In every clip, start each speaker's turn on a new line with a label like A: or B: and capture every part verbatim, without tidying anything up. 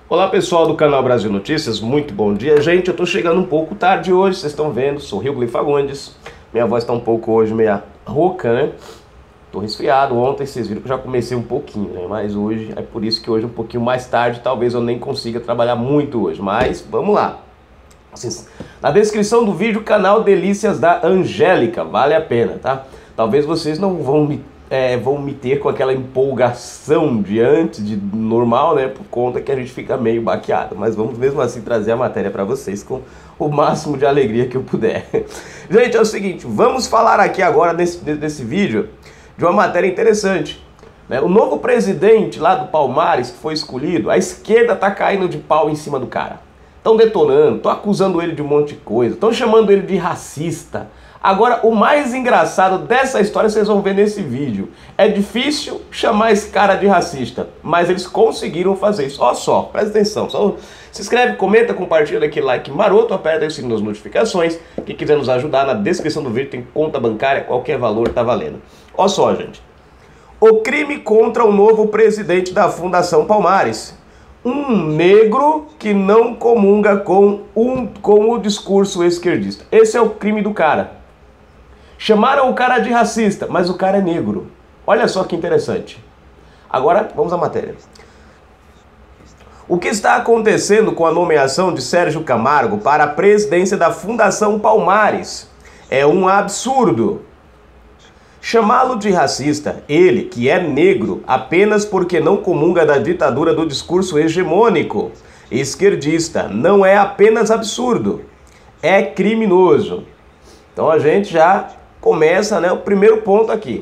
A: Olá pessoal do canal Brasil Notícias, muito bom dia. Gente, eu tô chegando um pouco tarde hoje, vocês estão vendo, sou Rilgley Fagundes. Minha voz tá um pouco hoje meia rouca, né? Tô resfriado, ontem vocês viram que eu já comecei um pouquinho, né? Mas hoje, é por isso que hoje um pouquinho mais tarde, talvez eu nem consiga trabalhar muito hoje. Mas, vamos lá. Na descrição do vídeo, canal Delícias da Angélica, vale a pena, tá? Talvez vocês não vão me... É, vão me ter com aquela empolgação de antes, de normal, né? Por conta que a gente fica meio baqueado. Mas vamos mesmo assim trazer a matéria para vocês com o máximo de alegria que eu puder. Gente, é o seguinte, vamos falar aqui agora nesse, nesse vídeo de uma matéria interessante, né? O novo presidente lá do Palmares que foi escolhido, a esquerda tá caindo de pau em cima do cara. Estão detonando, estão acusando ele de um monte de coisa, estão chamando ele de racista. Agora, o mais engraçado dessa história vocês vão ver nesse vídeo. É difícil chamar esse cara de racista, mas eles conseguiram fazer isso. Olha só, presta atenção. Só se inscreve, comenta, compartilha aquele like maroto, aperta aí o sininho das notificações. Quem quiser nos ajudar, na descrição do vídeo tem conta bancária, qualquer valor tá valendo. Olha só, gente. O crime contra o novo presidente da Fundação Palmares. Um negro que não comunga com, um, com o discurso esquerdista. Esse é o crime do cara. Chamaram o cara de racista, mas o cara é negro. Olha só que interessante. Agora, vamos à matéria. O que está acontecendo com a nomeação de Sérgio Camargo para a presidência da Fundação Palmares é um absurdo. Chamá-lo de racista, ele que é negro, apenas porque não comunga da ditadura do discurso hegemônico esquerdista, não é apenas absurdo, é criminoso. Então a gente já começa, né, o primeiro ponto aqui.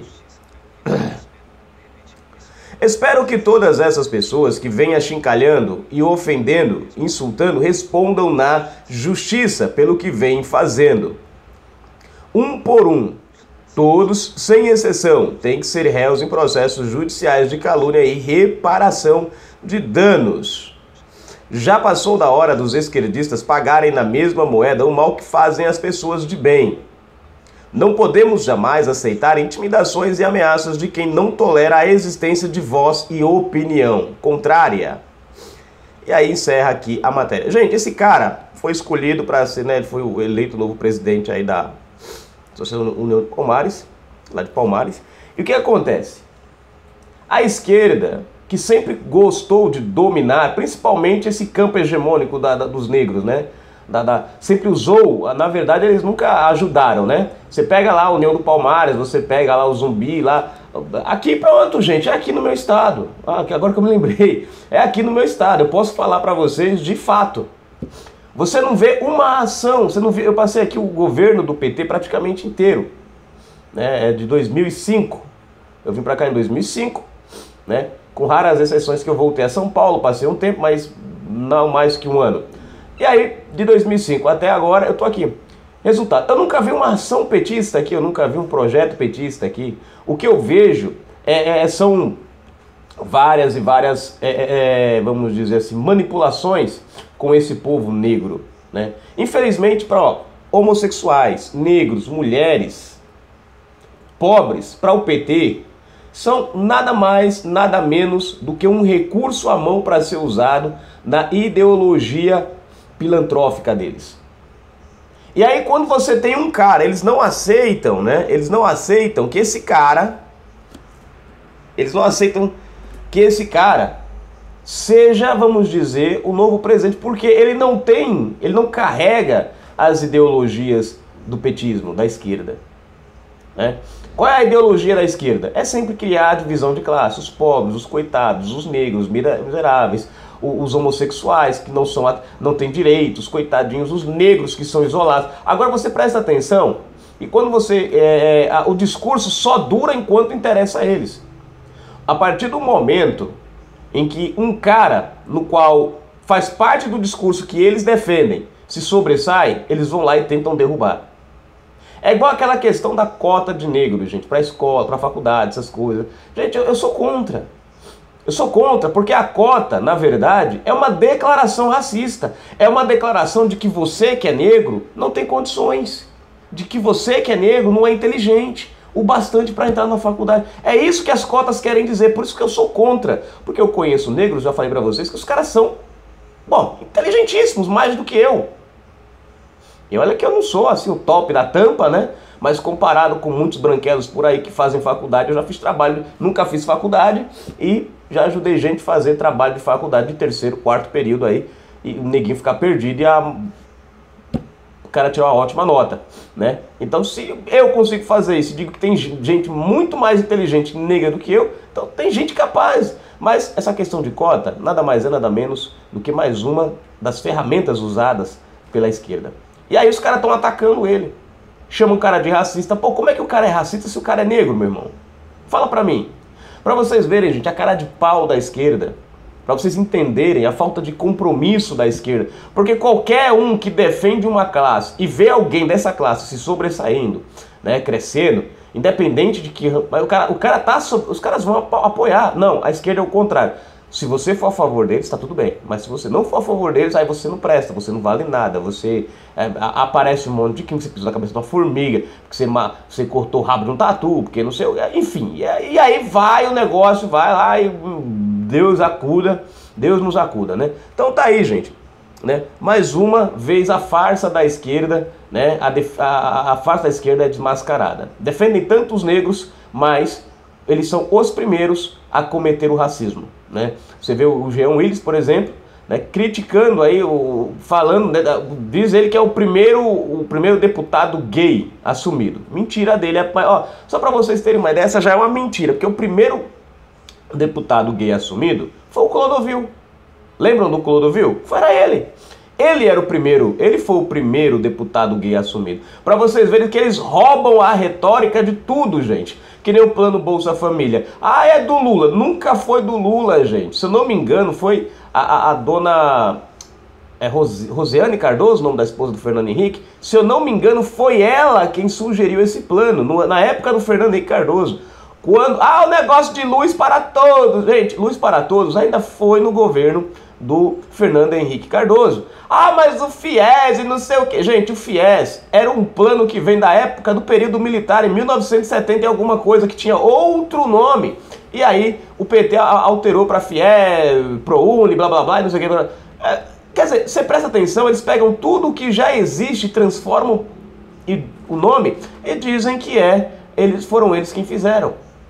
A: Espero que todas essas pessoas que vêm achincalhando e ofendendo, insultando, respondam na justiça pelo que vêm fazendo. Um por um, todos, sem exceção, têm que ser réus em processos judiciais de calúnia e reparação de danos. Já passou da hora dos esquerdistas pagarem na mesma moeda o mal que fazem as pessoas de bem. Não podemos jamais aceitar intimidações e ameaças de quem não tolera a existência de voz e opinião contrária. E aí encerra aqui a matéria. Gente, esse cara foi escolhido para ser, né, ele foi o eleito novo presidente aí da Associação União de Palmares, lá de Palmares. E o que acontece? A esquerda, que sempre gostou de dominar, principalmente esse campo hegemônico da, da, dos negros, né? Da, da, sempre usou, na verdade eles nunca ajudaram, né? Você pega lá a União do Palmares, você pega lá o Zumbi, lá... Aqui pronto, gente, é aqui no meu estado. Ah, agora que eu me lembrei, é aqui no meu estado, eu posso falar para vocês de fato. Você não vê uma ação, você não vê, eu passei aqui o governo do P T praticamente inteiro, né? É de dois mil e cinco, eu vim para cá em dois mil e cinco, né? Com raras exceções que eu voltei a São Paulo, passei um tempo, mas não mais que um ano. E aí, de dois mil e cinco até agora, eu tô aqui. Resultado, eu nunca vi uma ação petista aqui, eu nunca vi um projeto petista aqui. O que eu vejo é, é, são várias e várias, é, é, vamos dizer assim, manipulações com esse povo negro, né? Infelizmente, para homossexuais, negros, mulheres, pobres, para o P T, são nada mais, nada menos do que um recurso à mão para ser usado na ideologia pilantrófica deles. E aí quando você tem um cara, eles não aceitam, né? Eles não aceitam que esse cara, eles não aceitam que esse cara seja, vamos dizer, o novo presidente, porque ele não tem, ele não carrega as ideologias do petismo, da esquerda, né? Qual é a ideologia da esquerda? É sempre criar a divisão de classe, os pobres, os coitados, os negros, miseráveis, os homossexuais que não, são, não têm direitos, coitadinhos, os negros que são isolados. Agora você presta atenção, e quando você, é, é, o discurso só dura enquanto interessa a eles. A partir do momento em que um cara, no qual faz parte do discurso que eles defendem, se sobressai, eles vão lá e tentam derrubar. É igual aquela questão da cota de negro, gente, para escola, para faculdade, essas coisas. Gente, eu, eu sou contra. Eu sou contra, porque a cota, na verdade, é uma declaração racista. É uma declaração de que você que é negro não tem condições. De que você que é negro não é inteligente o bastante para entrar na faculdade. É isso que as cotas querem dizer, por isso que eu sou contra. Porque eu conheço negros, já falei para vocês, que os caras são Bom, inteligentíssimos, mais do que eu. E olha que eu não sou assim o top da tampa, né? Mas comparado com muitos branquelos por aí que fazem faculdade, eu já fiz trabalho, nunca fiz faculdade e já ajudei gente a fazer trabalho de faculdade de terceiro, quarto período aí, e o neguinho ficar perdido e a... o cara tirar uma ótima nota, né? Então se eu consigo fazer isso, digo que tem gente muito mais inteligente negra do que eu, então tem gente capaz. Mas essa questão de cota nada mais é nada menos do que mais uma das ferramentas usadas pela esquerda. E aí os caras estão atacando ele. Chamam o cara de racista. Pô, como é que o cara é racista se o cara é negro, meu irmão? Fala pra mim. Pra vocês verem, gente, a cara de pau da esquerda. Pra vocês entenderem a falta de compromisso da esquerda. Porque qualquer um que defende uma classe e vê alguém dessa classe se sobressaindo, né, crescendo, independente de que... O cara, o cara tá... Os caras vão apoiar. Não, a esquerda é o contrário. Se você for a favor deles, tá tudo bem. Mas se você não for a favor deles, aí você não presta, você não vale nada. Você é, aparece um monte de quem você pisou na cabeça de uma formiga, porque você, você cortou o rabo de um tatu, porque não sei... Enfim, e, e aí vai o negócio, vai lá e Deus acuda, Deus nos acuda, né? Então tá aí, gente. Né? Mais uma vez a farsa da esquerda, né? a, def, a, a farsa da esquerda é desmascarada. Defendem tanto os negros, mas eles são os primeiros a cometer o racismo. Né? Você vê o Jean Willis, por exemplo, né, criticando aí, o, falando, né, diz ele que é o primeiro, o primeiro deputado gay assumido. Mentira dele, é, ó, só para vocês terem uma ideia, essa já é uma mentira, porque o primeiro deputado gay assumido foi o Clodovil. Lembram do Clodovil? Foi ele. Ele era o primeiro, ele foi o primeiro deputado gay assumido. Para vocês verem que eles roubam a retórica de tudo, gente. Que nem o plano Bolsa Família. Ah, é do Lula. Nunca foi do Lula, gente. Se eu não me engano, foi a, a, a dona é, Rose, Rosiane Cardoso, o nome da esposa do Fernando Henrique. Se eu não me engano, foi ela quem sugeriu esse plano, no, na época do Fernando Henrique Cardoso. Quando, ah, o negócio de luz para todos. Gente, luz para todos ainda foi no governo do Fernando Henrique Cardoso. Ah, mas o FIES e não sei o que. Gente, o FIES era um plano que vem da época do período militar, em mil novecentos e setenta e alguma coisa, que tinha outro nome. E aí o P T alterou para FIES, ProUni, blá blá blá, e não sei o que. É, quer dizer, você presta atenção, eles pegam tudo que já existe, transformam o nome e dizem que é, eles foram eles quem fizeram.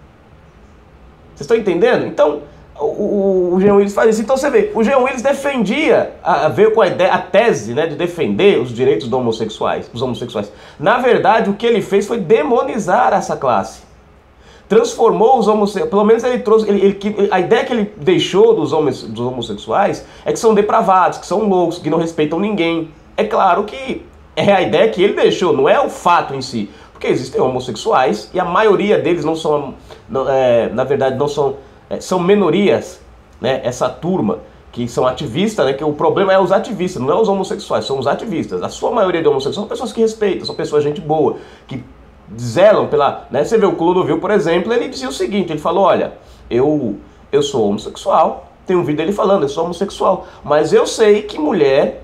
A: Vocês estão entendendo? Então... O, o, o Jean Willis faz isso. Então você vê, o Jean Willis defendia, a, veio com a, ideia, a tese, né, de defender os direitos dos homossexuais, dos homossexuais. Na verdade, o que ele fez foi demonizar essa classe. Transformou os homossexuais, pelo menos ele trouxe, ele, ele, a ideia que ele deixou dos, homos, dos homossexuais é que são depravados, que são loucos, que não respeitam ninguém. É claro que é a ideia que ele deixou, não é o fato em si. Porque existem homossexuais e a maioria deles não são, não, é, na verdade, não são... É, são minorias, né? Essa turma que são ativistas, né? Que o problema é os ativistas, não é os homossexuais, são os ativistas. A sua maioria de homossexuais são pessoas que respeitam, são pessoas gente boa, que zelam pela... Né? Você vê o Clodovil, por exemplo, ele dizia o seguinte, ele falou, olha, eu, eu sou homossexual, tem um vídeo dele falando, eu sou homossexual, mas eu sei que mulher,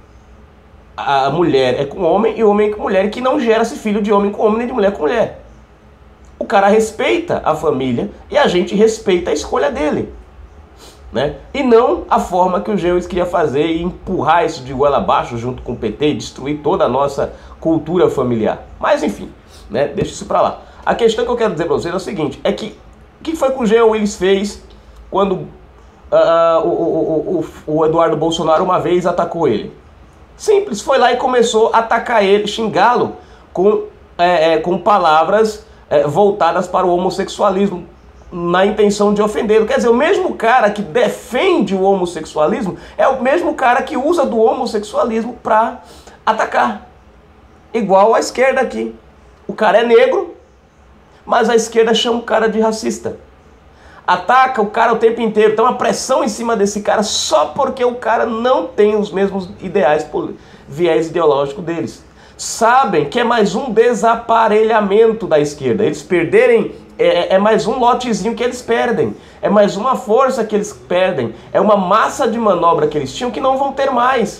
A: a mulher é com homem e homem é com mulher, e que não gera-se filho de homem com homem nem de mulher com mulher. O cara respeita a família e a gente respeita a escolha dele, né? E não a forma que o Jean Willis queria fazer e empurrar isso de goela abaixo junto com o P T e destruir toda a nossa cultura familiar. Mas enfim, né? Deixa isso pra lá. A questão que eu quero dizer pra vocês é o seguinte, é que o que foi que o Jean Willis fez quando uh, o, o, o, o Eduardo Bolsonaro uma vez atacou ele? Simples, foi lá e começou a atacar ele, xingá-lo com, é, é, com palavras... É, voltadas para o homossexualismo, na intenção de ofendê-lo. Quer dizer, o mesmo cara que defende o homossexualismo é o mesmo cara que usa do homossexualismo para atacar. Igual a esquerda aqui. O cara é negro, mas a esquerda chama o cara de racista. Ataca o cara o tempo inteiro. Então a pressão em cima desse cara só porque o cara não tem os mesmos ideais, viés ideológico deles. Sabem que é mais um desaparelhamento da esquerda. Eles perderem, é, é mais um lotezinho que eles perdem. É mais uma força que eles perdem. É uma massa de manobra que eles tinham que não vão ter mais.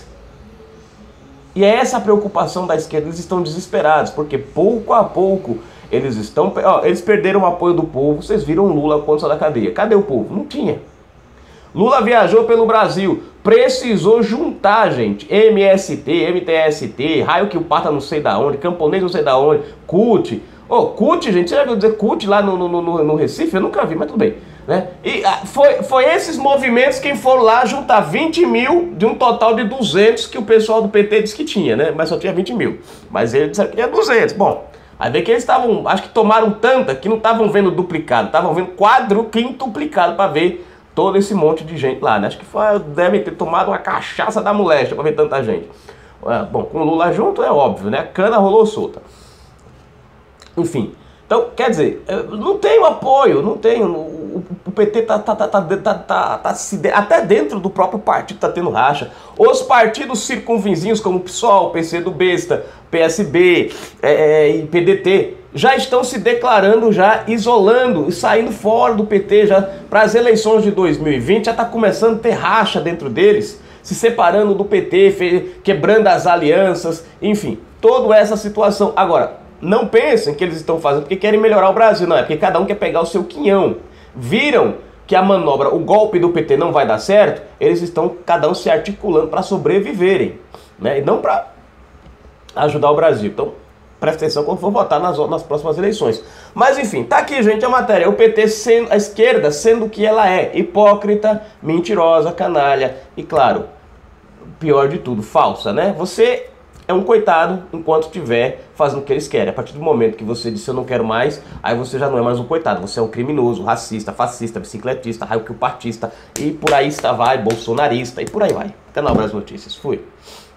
A: E é essa a preocupação da esquerda. Eles estão desesperados, porque pouco a pouco eles estão... Ó, eles perderam o apoio do povo. Vocês viram o Lula quando saiu da cadeia. Cadê o povo? Não tinha. Lula viajou pelo Brasil. precisou juntar, gente, M S T, M T S T, raio que o parta não sei da onde, camponês não sei da onde, C U T. Ô, oh, C U T, gente, você já viu dizer C U T lá no, no, no, no Recife? Eu nunca vi, mas tudo bem. Né? E ah, foi, foi esses movimentos quem foram lá juntar vinte mil de um total de duzentos que o pessoal do P T disse que tinha, né? Mas só tinha vinte mil. Mas eles disseram que tinha duzentos. Bom, aí vê que eles estavam, acho que tomaram tanta que não estavam vendo duplicado, estavam vendo quadro, quintuplicado para ver todo esse monte de gente lá, né? Acho que foi, devem ter tomado uma cachaça da moléstia para ver tanta gente. É, bom, com o Lula junto é óbvio, né? A cana rolou solta. Enfim. Então, quer dizer, não tem o apoio, não tem, o, o P T tá, tá, tá, tá, tá, tá, tá até dentro do próprio partido tá tendo racha. Os partidos circunvizinhos como o PSOL, P C do Besta, P S B é, e P D T já estão se declarando, já isolando e saindo fora do P T já para as eleições de dois mil e vinte, já tá começando a ter racha dentro deles, se separando do P T, quebrando as alianças, enfim, toda essa situação. Agora, não pensem que eles estão fazendo porque querem melhorar o Brasil, não, é porque cada um quer pegar o seu quinhão. Viram que a manobra, o golpe do P T não vai dar certo, eles estão cada um se articulando para sobreviverem, né? E não para ajudar o Brasil. Então, presta atenção quando for votar nas, nas próximas eleições. Mas enfim, tá aqui, gente, a matéria. O P T sendo, a esquerda sendo o que ela é, hipócrita, mentirosa, canalha e, claro, pior de tudo, falsa, né? Você é um coitado enquanto estiver fazendo o que eles querem. A partir do momento que você disse eu não quero mais, aí você já não é mais um coitado. Você é um criminoso, racista, fascista, bicicletista, raio-que-partista e por aí está vai, bolsonarista e por aí vai. Canal Brasil Notícias. Fui.